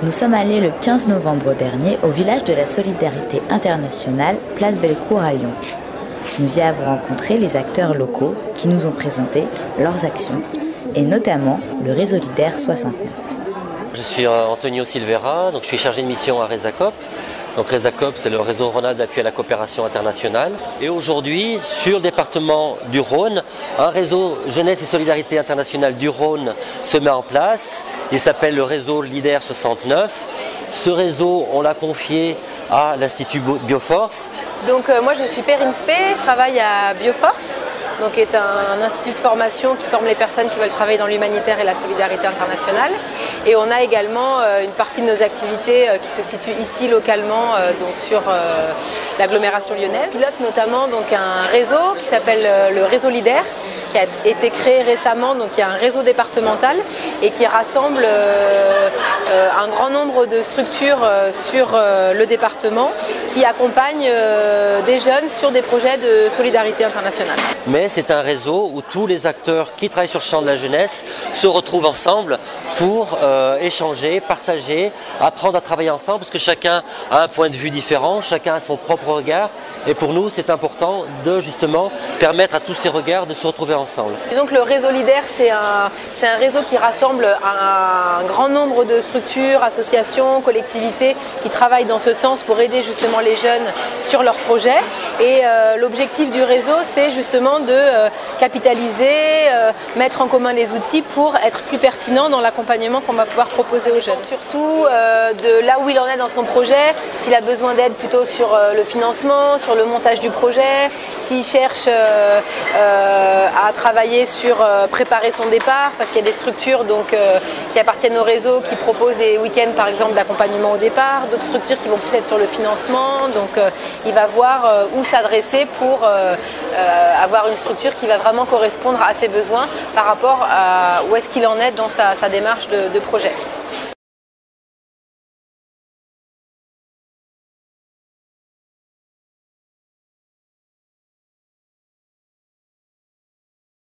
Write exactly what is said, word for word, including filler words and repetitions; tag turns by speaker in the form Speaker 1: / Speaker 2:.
Speaker 1: Nous sommes allés le quinze novembre dernier au village de la Solidarité Internationale, place Bellecour à Lyon. Nous y avons rencontré les acteurs locaux qui nous ont présenté leurs actions, et notamment le réseau Leader soixante-neuf.
Speaker 2: Je suis Antonio Silveira, donc je suis chargé de mission à Resacop. Donc Resacop, c'est le réseau rhônal d'appui à la coopération internationale. Et aujourd'hui, sur le département du Rhône, un réseau Jeunesse et Solidarité Internationale du Rhône se met en place. Il s'appelle le réseau Leader soixante-neuf. Ce réseau, on l'a confié à l'Institut Bioforce.
Speaker 3: Donc euh, moi je suis Perrine Spé, je travaille à Bioforce, donc qui est un, un institut de formation qui forme les personnes qui veulent travailler dans l'humanitaire et la solidarité internationale. Et on a également euh, une partie de nos activités euh, qui se situe ici localement, euh, donc sur euh, l'agglomération lyonnaise. On pilote notamment donc un réseau qui s'appelle euh, le réseau Leader, qui a été créé récemment, donc il y a un réseau départemental et qui rassemble euh, euh, un grand nombre de structures euh, sur euh, le département qui accompagnent euh, des jeunes sur des projets de solidarité internationale.
Speaker 2: Mais c'est un réseau où tous les acteurs qui travaillent sur le champ de la jeunesse se retrouvent ensemble pour euh, échanger, partager, apprendre à travailler ensemble parce que chacun a un point de vue différent, chacun a son propre regard. Et pour nous, c'est important de justement permettre à tous ces regards de se retrouver ensemble.
Speaker 3: Disons que le réseau Leader, c'est un, c'est un réseau qui rassemble un, un grand nombre de structures, associations, collectivités qui travaillent dans ce sens pour aider justement les jeunes sur leurs projets. Et euh, l'objectif du réseau, c'est justement de euh, capitaliser, euh, mettre en commun les outils pour être plus pertinent dans l'accompagnement qu'on va pouvoir proposer aux jeunes. Surtout euh, de là où il en est dans son projet, s'il a besoin d'aide plutôt sur euh, le financement, sur le montage du projet, s'il cherche euh, euh, à travailler sur euh, préparer son départ, parce qu'il y a des structures donc, euh, qui appartiennent au réseau qui proposent des week-ends par exemple d'accompagnement au départ, d'autres structures qui vont plus être sur le financement, donc euh, il va voir euh, où s'adresser pour euh, euh, avoir une structure qui va vraiment correspondre à ses besoins par rapport à où est-ce qu'il en est dans sa, sa démarche de, de projet.